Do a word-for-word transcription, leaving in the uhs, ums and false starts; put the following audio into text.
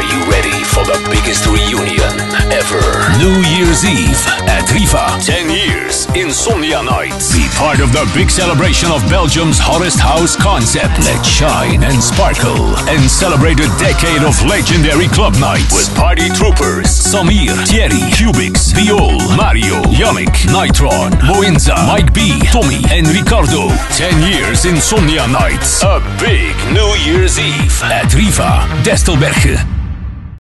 you ready for the biggest reunion ever? New Year's Eve at Riva. ten years Insomnia Nights. Be part of the big celebration of Belgium's hottest house concept. Let's shine and sparkle and celebrate a decade of legendary club nights with party troopers Samir, Thierry, Cubix, Viol, Mario, Yannick, Nitron, Moenza, Mike B, Tommy and Ricardo. ten years Insomnia Nights. A big New Year's Eve at Riva, Destelbergen.